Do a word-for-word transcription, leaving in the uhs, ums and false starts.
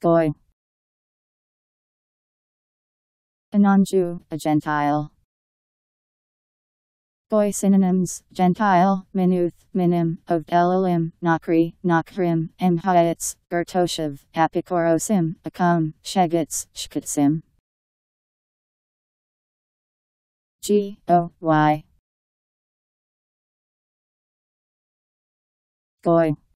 Goy. A non-Jew, a Gentile. Goy synonyms: Gentile, minuth, minim, oved, elilim, nokhri, nokhrim, haaretz, toshav, apikorosim, akum, shegetz, shkotzim. G O Y. Goy.